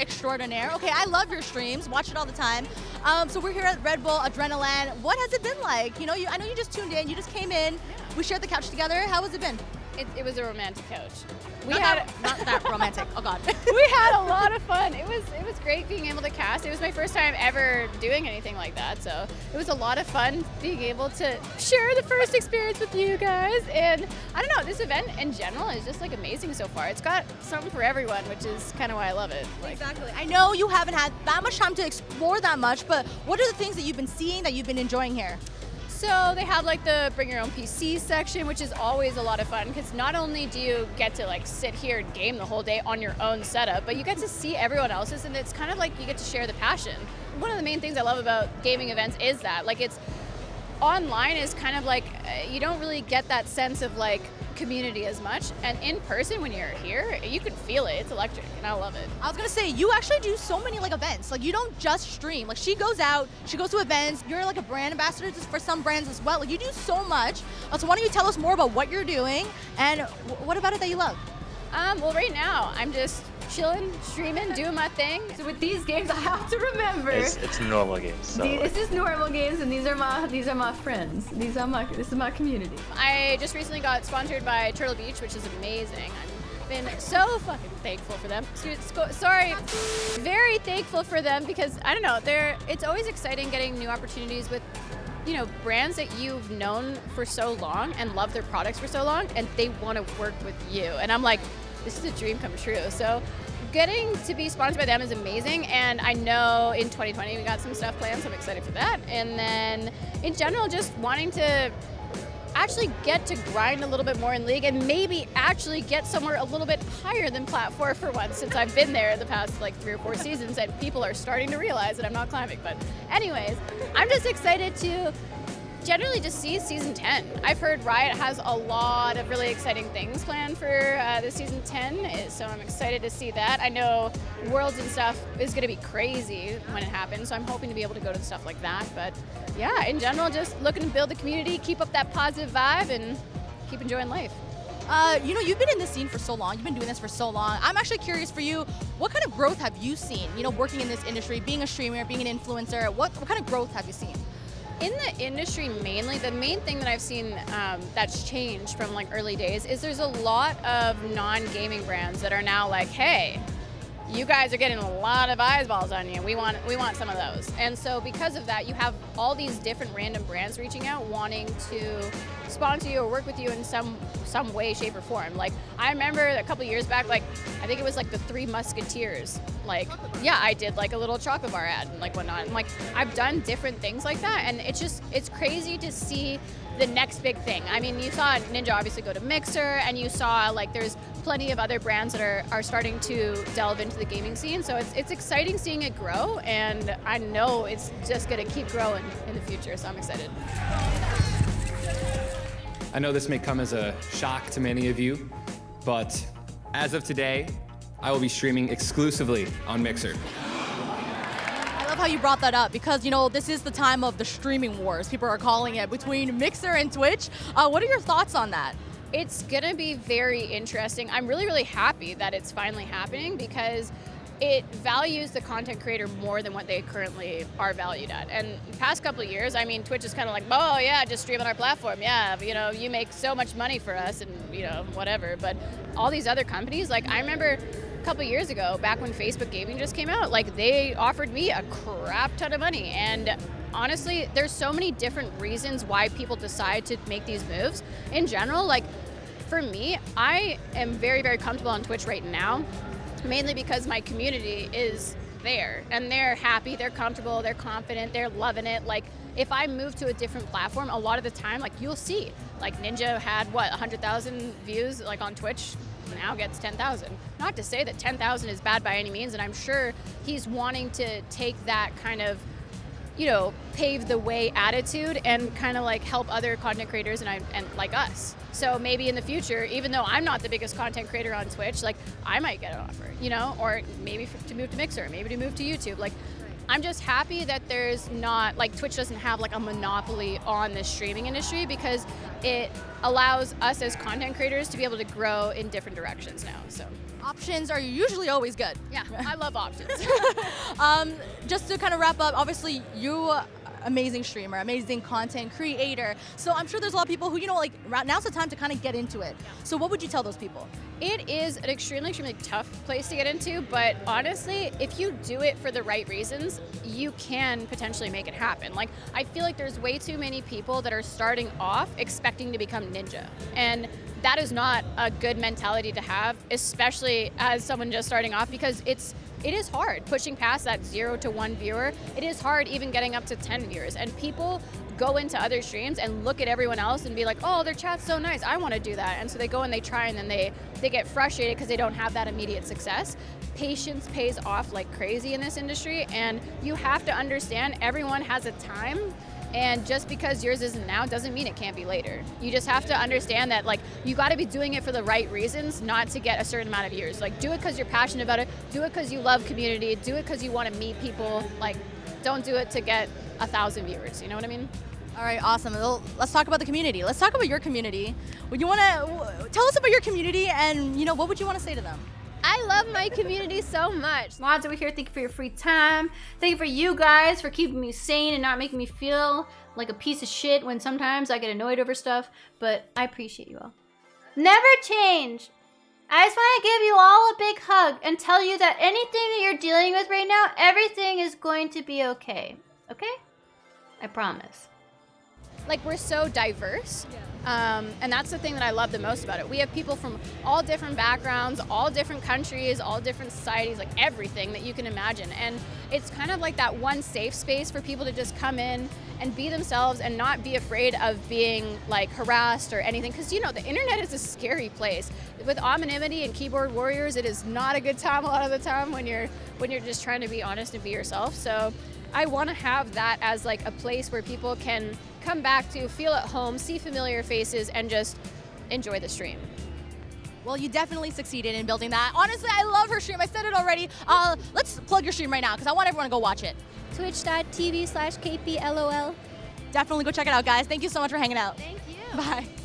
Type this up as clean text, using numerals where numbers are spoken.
extraordinaire. Okay, I love your streams, watch it all the time. So we're here at Red Bull AdrenaLAN. What has it been like? You know, I know you just tuned in, you just came in, we shared the couch together. How has it been? It was a romantic couch. Not that romantic. Oh God. We had a lot of fun. It was great being able to cast. It was my first time ever doing anything like that, so it was a lot of fun being able to share the first experience with you guys. And I don't know, this event in general is just like amazing so far. It's got something for everyone, which is kind of why I love it. Exactly. I know you haven't had that much time to explore that much, but what are the things that you've been seeing that you've been enjoying here? So they have like the bring your own PC section, which is always a lot of fun because not only do you get to like sit here and game the whole day on your own setup, but you get to see everyone else's, and it's kind of like you get to share the passion. One of the main things I love about gaming events is that like it's online is kind of like you don't really get that sense of like community as much, and in person when you're here you can feel it. It's electric and I love it. I was gonna say, you actually do so many like events. Like you don't just stream. Like she goes out, she goes to events, you're like a brand ambassador just for some brands as well. Like you do so much. So why don't you tell us more about what you're doing and what about it that you love? Well, right now I'm just chilling, streaming, doing my thing. So with these games, I have to remember it's normal games. So. This is normal games, and these are my friends. This is my community. I just recently got sponsored by Turtle Beach, which is amazing. I've been so fucking thankful for them. Sorry, very thankful for them because I don't know. It's always exciting getting new opportunities with, you know, brands that you've known for so long and love their products for so long, and they want to work with you. And I'm like, this is a dream come true. So getting to be sponsored by them is amazing, and I know in 2020 we got some stuff planned, so I'm excited for that. And then in general, just wanting to actually get to grind a little bit more in League and maybe actually get somewhere a little bit higher than Plat 4 for once, since I've been there the past like 3 or 4 seasons and people are starting to realize that I'm not climbing. But anyways, I'm just excited to generally just see season 10. I've heard Riot has a lot of really exciting things planned for the season 10, so I'm excited to see that. I know Worlds and stuff is going to be crazy when it happens, so I'm hoping to be able to go to stuff like that. But yeah, in general, just looking to build the community, keep up that positive vibe, and keep enjoying life. You know, you've been in this scene for so long, you've been doing this for so long. I'm actually curious for you, what kind of growth have you seen, you know, working in this industry, being a streamer, being an influencer, what kind of growth have you seen? In the industry mainly, the main thing that I've seen that's changed from like early days is there's a lot of non-gaming brands that are now like, hey, you guys are getting a lot of eyeballs on you. We want some of those. And so because of that, you have all these different random brands reaching out, wanting to sponsor you or work with you in some way, shape, or form. Like I remember a couple years back, like I think it was like the Three Musketeers. Like, yeah, I did like a little chocolate bar ad and like whatnot. And like I've done different things like that, and it's crazy to see the next big thing. I mean, you saw Ninja obviously go to Mixer, and you saw like there's plenty of other brands that are starting to delve into the gaming scene. So it's exciting seeing it grow, and I know it's just gonna keep growing in the future, so I'm excited. I know this may come as a shock to many of you, but as of today, I will be streaming exclusively on Mixer. I love how you brought that up because, you know, this is the time of the streaming wars, people are calling it, between Mixer and Twitch. What are your thoughts on that? It's gonna be very interesting. I'm really, really happy that it's finally happening because it values the content creator more than what they currently are valued at. And the past couple of years, I mean, Twitch is kind of like, oh yeah, just stream on our platform. Yeah, you know, you make so much money for us and, you know, whatever. But all these other companies, like I remember a couple of years ago, back when Facebook Gaming just came out, like they offered me a crap ton of money. And honestly, there's so many different reasons why people decide to make these moves. In general, like for me, I am very, very comfortable on Twitch right now, mainly because my community is there and they're happy, they're comfortable, they're confident, they're loving it. Like if I move to a different platform, a lot of the time, like you'll see, like Ninja had what, 100,000 views like on Twitch, now gets 10,000. Not to say that 10,000 is bad by any means, and I'm sure he's wanting to take that kind of, you know, pave the way attitude and kind of like help other content creators and like us. So maybe in the future, even though I'm not the biggest content creator on Twitch, like I might get an offer, you know, or maybe to move to Mixer, maybe to move to YouTube. Like I'm just happy that there's not, like, Twitch doesn't have like a monopoly on the streaming industry, because it allows us as content creators to be able to grow in different directions now. So Options are usually always good. yeah, I love options. Just to kind of wrap up, obviously you amazing streamer, amazing content creator. So I'm sure there's a lot of people who, you know, like now's the time to kind of get into it. So what would you tell those people? It is an extremely tough place to get into, but honestly, if you do it for the right reasons, you can potentially make it happen. Like, I feel like there's way too many people that are starting off expecting to become ninja. And that is not a good mentality to have, especially as someone just starting off, because it is hard pushing past that 0 to 1 viewer. It is hard even getting up to 10 viewers. And people go into other streams and look at everyone else and be like, oh, their chat's so nice, I want to do that. And so they go and they try, and then they get frustrated because they don't have that immediate success. Patience pays off like crazy in this industry, and you have to understand everyone has a time. And just because yours isn't now doesn't mean it can't be later. You just have to understand that, like, you got to be doing it for the right reasons, not to get a certain amount of views. Like, do it because you're passionate about it. Do it because you love community. Do it because you want to meet people. Like, don't do it to get 1,000 viewers. You know what I mean? All right, awesome. Well, let's talk about the community. Let's talk about your community. Would you want to tell us about your community, and you know, what would you want to say to them? I love my community so much. Mods over here, thank you for your free time. Thank you for you guys for keeping me sane and not making me feel like a piece of shit when sometimes I get annoyed over stuff, but I appreciate you all. Never change. I just want to give you all a big hug and tell you that anything that you're dealing with right now, everything is going to be okay. Okay? I promise. Like, we're so diverse, and that's the thing that I love the most about it. We have people from all different backgrounds, all different countries, all different societies, like everything that you can imagine. And it's kind of like that one safe space for people to just come in and be themselves and not be afraid of being like harassed or anything. Because, you know, the internet is a scary place. With anonymity and keyboard warriors, it is not a good time a lot of the time when you're just trying to be honest and be yourself. So I want to have that as like a place where people can come back to, feel at home, see familiar faces, and just enjoy the stream. Well, you definitely succeeded in building that. Honestly, I love her stream. I said it already. Let's plug your stream right now because I want everyone to go watch it. Twitch.tv/KayPea LOL. Definitely go check it out, guys. Thank you so much for hanging out. Thank you. Bye.